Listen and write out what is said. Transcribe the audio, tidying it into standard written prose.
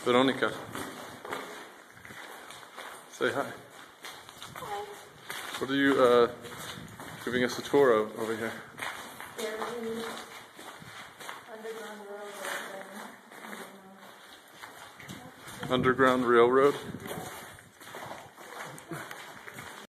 Veronica. Say hi. Hi. What are you giving us a tour of over here? There's the Underground Railroad. Underground Railroad?